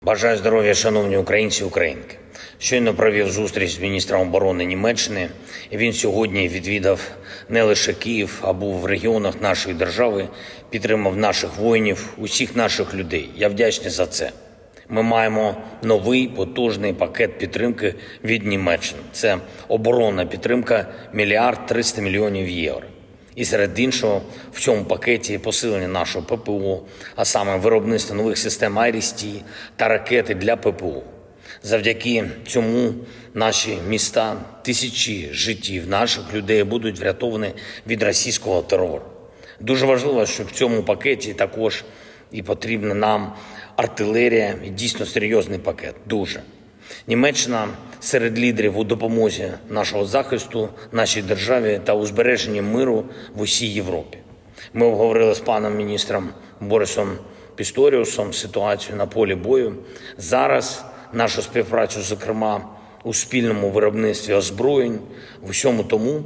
Бажаю здоров'я, шановні українці і українки. Щойно провів зустріч з міністром оборони Німеччини. І він сьогодні відвідав не лише Київ, а був в регіонах нашої держави, підтримав наших воїнів, усіх наших людей. Я вдячний за це. Ми маємо новий потужний пакет підтримки від Німеччини. Це оборонна підтримка – 1 300 000 000 євро. І серед іншого в цьому пакеті посилення нашого ППО, а саме виробництво нових систем IRIS-T та ракети для ППО. Завдяки цьому наші міста, тисячі життів наших людей будуть врятовані від російського терору. Дуже важливо, що в цьому пакеті також і потрібна нам артилерія, і дійсно серйозний пакет, дуже. Німеччина серед лідерів у допомозі нашого захисту, нашій державі та у збереженні миру в усій Європі. Ми обговорили з паном міністром Борисом Пісторіусом ситуацію на полі бою. Зараз нашу співпрацю, зокрема, у спільному виробництві озброєнь, в усьому тому,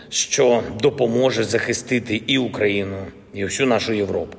що допоможе захистити і Україну, і всю нашу Європу.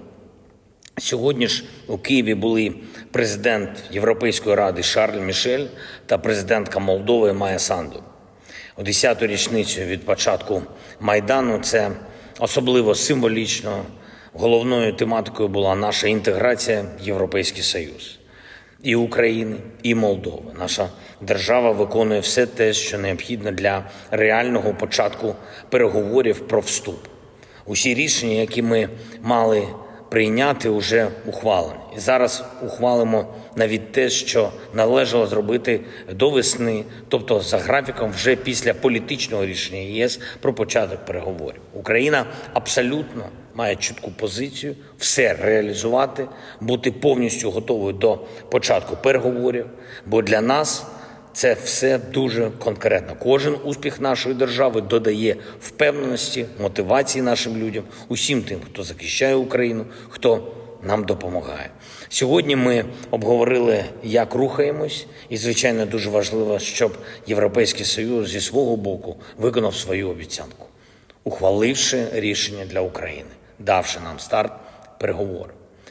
Сьогодні ж у Києві були президент Європейської ради Шарль Мішель та президентка Молдови Майя Санду. У 10-ту річницю від початку Майдану це особливо символічно. Головною тематикою була наша інтеграція в Європейський Союз. І України, і Молдови. Наша держава виконує все те, що необхідно для реального початку переговорів про вступ. Усі рішення, які ми мали прийняти, вже ухвалені. І зараз ухвалимо навіть те, що належало зробити до весни, тобто за графіком вже після політичного рішення ЄС про початок переговорів. Україна абсолютно має чітку позицію все реалізувати, бути повністю готовою до початку переговорів, бо для нас це все дуже конкретно. Кожен успіх нашої держави додає впевненості, мотивації нашим людям, усім тим, хто захищає Україну, хто нам допомагає. Сьогодні ми обговорили, як рухаємось, і, звичайно, дуже важливо, щоб Європейський Союз зі свого боку виконав свою обіцянку, ухваливши рішення для України, давши нам старт переговорів.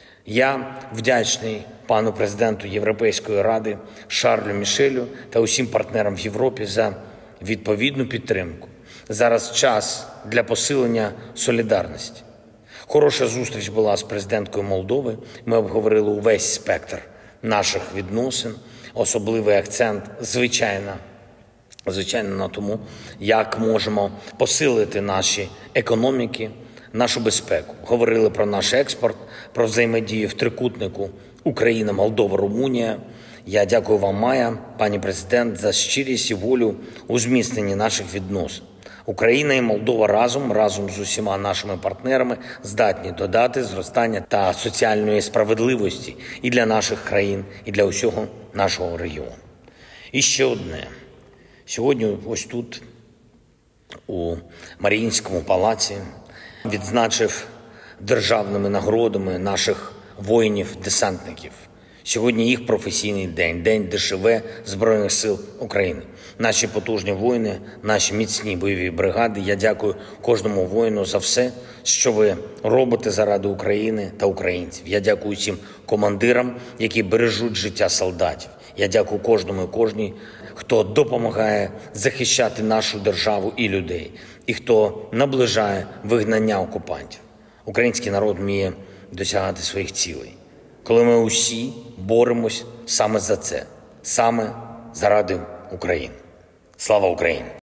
Я вдячний пану президенту Європейської ради Шарлю Мішелю та усім партнерам в Європі за відповідну підтримку. Зараз час для посилення солідарності. Хороша зустріч була з президенткою Молдови. Ми обговорили увесь спектр наших відносин. Особливий акцент, звичайно, на тому, як можемо посилити наші економіки, нашу безпеку. Говорили про наш експорт, про взаємодію в трикутнику Україна, Молдова, Румунія. Я дякую вам, Майя, пані президент, за щирість і волю у зміцненні наших відносин. Україна і Молдова разом з усіма нашими партнерами здатні додати зростання та соціальної справедливості і для наших країн, і для усього нашого регіону. І ще одне. Сьогодні ось тут, у Маріїнському палаці, відзначив державними нагородами наших воїнів-десантників. Сьогодні їх професійний день, День ДШВ Збройних сил України. Наші потужні воїни, наші міцні бойові бригади. Я дякую кожному воїну за все, що ви робите заради України та українців. Я дякую всім командирам, які бережуть життя солдатів. Я дякую кожному і кожній, хто допомагає захищати нашу державу і людей, і хто наближає вигнання окупантів. Український народ вміє досягати своїх цілей, коли ми усі боремось саме за це, саме заради України. Слава Україні!